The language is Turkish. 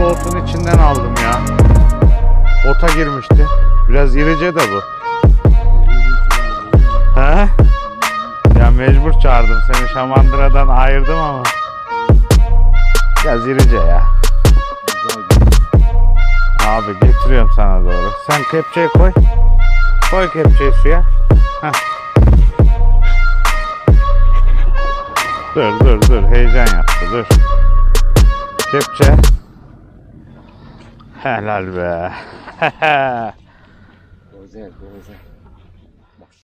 otun içinden aldım ya. Ota girmişti. Biraz irice de bu. He? Ya mecbur çağırdım seni, şamandıradan ayırdım ama. Biraz irice ya. Abi getiriyorum sana doğru. Sen kepçeyi koy. Koy kepçeyi suya. Heh. Dur. Heyecan yaptı. Dur. Kepçe. Helal be. Güzel.